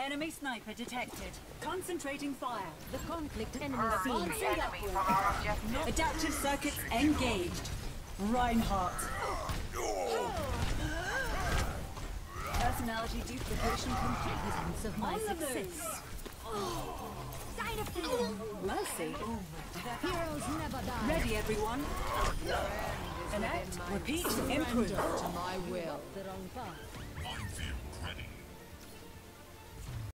Enemy sniper detected. Concentrating fire. The conflict enemy seen. Advancing upward. Adaptive circuits engaged. Reinhardt. Personality duplication complete. Evidence of my success. Mercy. Heroes never die. Ready, everyone. Connect. Repeat. Improve. To my will. The wrong path.